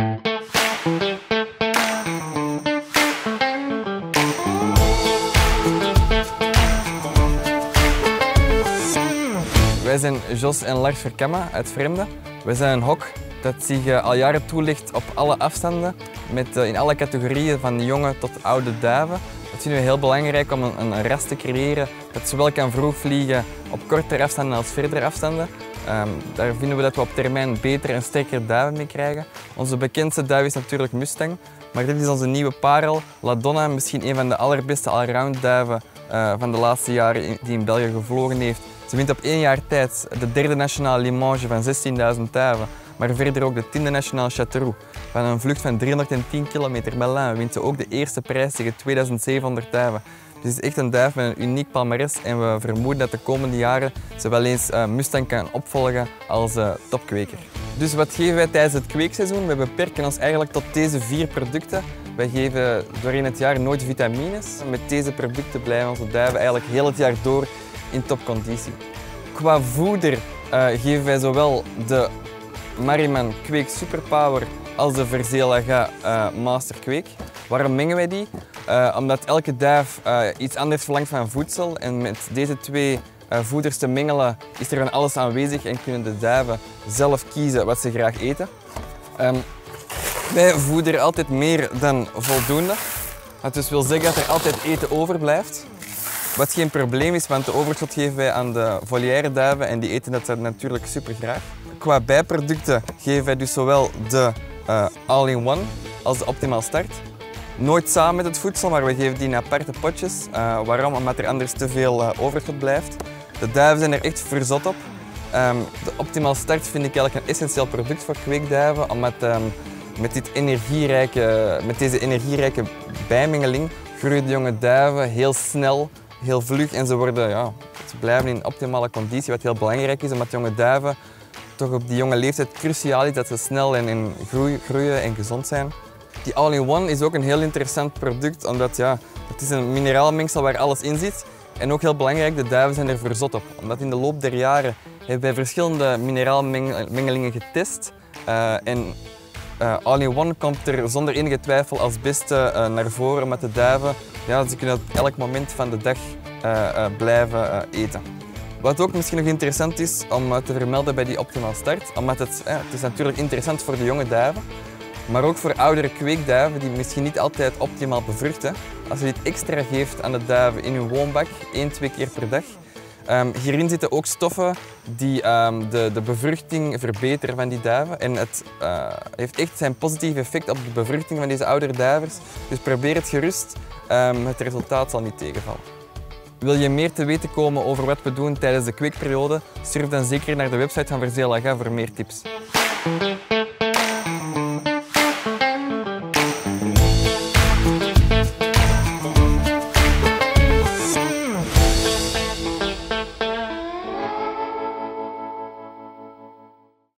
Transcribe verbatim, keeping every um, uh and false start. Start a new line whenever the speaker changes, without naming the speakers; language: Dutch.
Wij zijn Jos en Lars Verkemme uit Vreemde. Wij zijn een hok dat zich al jaren toelicht op alle afstanden, met, in alle categorieën van jonge tot oude duiven. Dat vinden we heel belangrijk om een, een ras te creëren dat zowel kan vroeg vliegen op kortere afstanden als verdere afstanden. Um, daar vinden we dat we op termijn betere en sterkere duiven mee krijgen. Onze bekendste duif is natuurlijk Mustang, maar dit is onze nieuwe parel, La Donna, misschien een van de allerbeste allround duiven uh, van de laatste jaren die in België gevlogen heeft. Ze wint op één jaar tijd de derde nationale Limoges van zestienduizend duiven, maar verder ook de tiende nationale Châteauroux. Van een vlucht van driehonderdtien kilometer met Lain wint ze ook de eerste prijs tegen tweeduizend zevenhonderd duiven. Dus het is echt een duif met een uniek palmares en we vermoeden dat de komende jaren ze wel eens uh, Mustang kan opvolgen als uh, topkweker. Dus wat geven wij tijdens het kweekseizoen? We beperken ons eigenlijk tot deze vier producten. Wij geven doorheen het jaar nooit vitamines. Met deze producten blijven onze duiven eigenlijk heel het jaar door in topconditie. Qua voeder uh, geven wij zowel de Mariman Kweek Superpower als de Verzelaga uh, Master Kweek. Waarom mengen wij die? Uh, omdat elke duif uh, iets anders verlangt van voedsel en met deze twee uh, voeders te mengelen is er van alles aanwezig en kunnen de duiven zelf kiezen wat ze graag eten. Um, wij voederen altijd meer dan voldoende. Dat dus wil zeggen dat er altijd eten overblijft. Wat geen probleem is, want de overschot geven wij aan de volière duiven en die eten dat natuurlijk super graag. Qua bijproducten geven wij dus zowel de uh, all-in-one als de Optimal Start. Nooit samen met het voedsel, maar we geven die in aparte potjes. Uh, waarom? Omdat er anders te veel uh, overschot blijft. De duiven zijn er echt verzot op. Um, de Optimal Start vind ik eigenlijk een essentieel product voor kweekduiven, omdat um, met, dit energierijke, met deze energierijke bijmengeling groeien de jonge duiven heel snel, heel vlug en ze, worden, ja, ze blijven in optimale conditie, wat heel belangrijk is, omdat jonge duiven toch op die jonge leeftijd cruciaal is dat ze snel en, en groeien, groeien en gezond zijn. Die all-in-one is ook een heel interessant product, omdat ja, het is een mineraalmengsel waar alles in zit. En ook heel belangrijk, de duiven zijn er verzot op. Omdat in de loop der jaren hebben wij verschillende mineraalmengelingen getest. Uh, en uh, all-in-one komt er zonder enige twijfel als beste uh, naar voren met de duiven. Ja, ze kunnen op elk moment van de dag uh, uh, blijven uh, eten. Wat ook misschien nog interessant is om te vermelden bij die Optimal Start, omdat het, eh, het is natuurlijk interessant voor de jonge duiven, maar ook voor oudere kweekduiven die misschien niet altijd optimaal bevruchten. Als je dit extra geeft aan de duiven in hun woonbak, één, twee keer per dag. Um, hierin zitten ook stoffen die um, de, de bevruchting verbeteren van die duiven. En het uh, heeft echt zijn positieve effect op de bevruchting van deze oudere duivers. Dus probeer het gerust, um, het resultaat zal niet tegenvallen. Wil je meer te weten komen over wat we doen tijdens de kweekperiode? Surf dan zeker naar de website van Verzelaga voor meer tips.